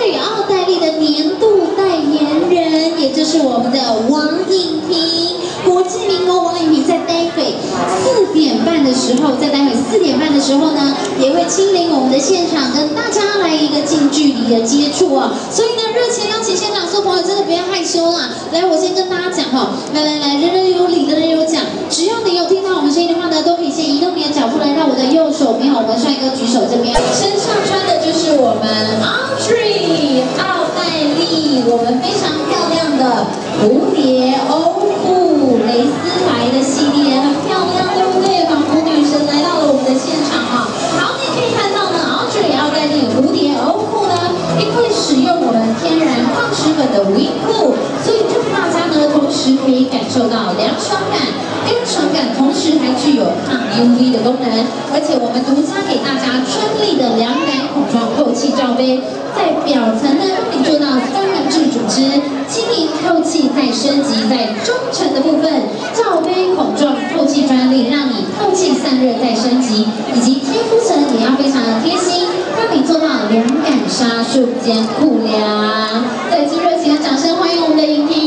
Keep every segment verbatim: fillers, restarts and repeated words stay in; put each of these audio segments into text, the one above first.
Austria 奥黛丽的年度代言人，也就是我们的王颖婷，国际名模王颖婷，在待会四点半的时候，在待会四点半的时候呢，也会亲临我们的现场，跟大家来一个近距离的接触啊。所以呢，热情邀请现场所有朋友，真的不要害羞啦。来，我先跟大家讲哈，来来来，人人有礼，人人有奖，只要你有听到我们声音的话呢，都可以先移动你的脚步来到我的右手边，我们帅哥举手这边，身上穿的就是我们 Austria 奥黛丽，我们非常漂亮的蝴蝶欧布蕾丝白的系列，很漂亮，对不对？仿佛女神来到了我们的现场啊！好，你可以看到呢 ，Austria 奥黛丽蝴蝶欧布呢，因为使用我们天然矿石粉的无印布，所以让大家呢同时可以感受到凉爽感、干爽感，同时还具有抗 U V 的功能。而且我们独家给大家专利的凉感孔状透气罩杯，在表层呢让你做到三明治组织，轻盈透气再升级，在中层的部分罩杯孔状透气专利，让你透气散热再升级，以及贴肤层也要非常的贴心，让你做到凉感纱瞬间酷凉。再次热情的掌声欢迎我们的颖婷，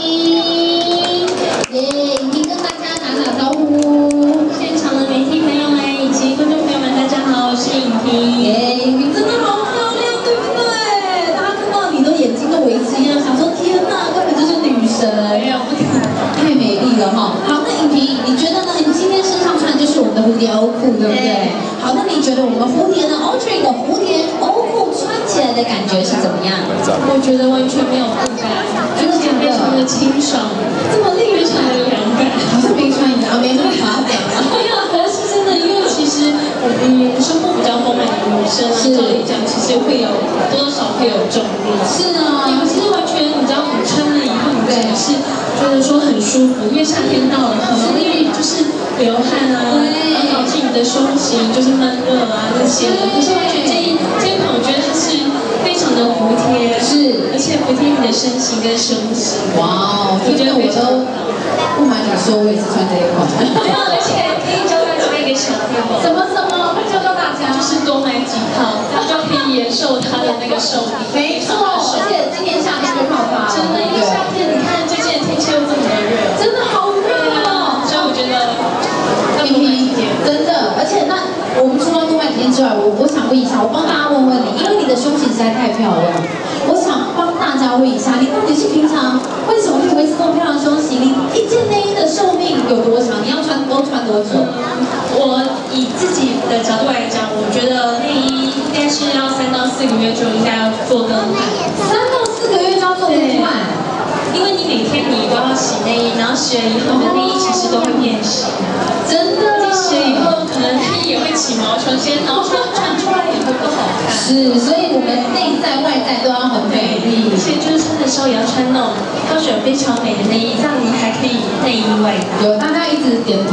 耶！颖婷跟大家打打招呼。 现场的媒体朋友们以及观众朋友们，大家好，我是颖婷。 耶，颖婷真的好漂亮，对不对？大家看到你的眼睛都为之一亮，想说天哪，根本就是女神， 没有，不可能， 太美丽了哈。好，那颖婷，你觉得呢？你今天身上穿的就是我们的蝴蝶欧裤，对不对？好，那你觉得我们蝴蝶呢 ？Austria 的蝴蝶欧裤穿起来的感觉是怎么样？ 我觉得完全没有负担，而且非常的清爽， 这么令人非常的凉感。 好像没穿一样，没办法讲啊。 没有，可是真的，因为其实嗯，胸部比较丰满的女生，照理讲其实会有多少会有重力。 是啊， 可是完全你知道，你穿了以后，你真的是觉得说很舒服，因为夏天到了，很容易就是流汗啊，然后导致你的胸型就是闷热啊这些的。可是完全这一这一款，我觉得它是非常的服帖， 是， 而且服帖你的身形跟胸型。 哇，我觉得我都不瞒你说，我也是穿这一款。 而且可以教大家一个小妙， 什么什么？快教教大家， 就是多买几套，然后就可以延寿它的那个寿命。 没错，而且今年夏天就泡发了， 真的，因为夏天你看最近的天气又这么的热， 真的好热哦。 所以我觉得要多买几件。 真的，而且那我们除了多买几件之外，我我想问一下，我帮大家问问你，因为你的胸型实在太漂亮，我想帮大家问一下，你到底是平常为什么可以维持这么漂亮的胸型？你一件内衣的寿命有多长？你要穿都穿多久？ 我以自己的角度来讲，我觉得内衣应该是要三到四个月就应该要做更换， 三到四个月就要做更换， 因为你每天你都要洗内衣，然后洗了以后，你的内衣其实都会变形， 真的。 你洗了以后，可能内衣也会起毛球线，然后穿穿出来也会不好看。 是，所以我们内在外在都要很美丽， 而且就是穿的时候也要穿那种挑选非常美的内衣，这样你还可以内衣外搭。 有大家一直点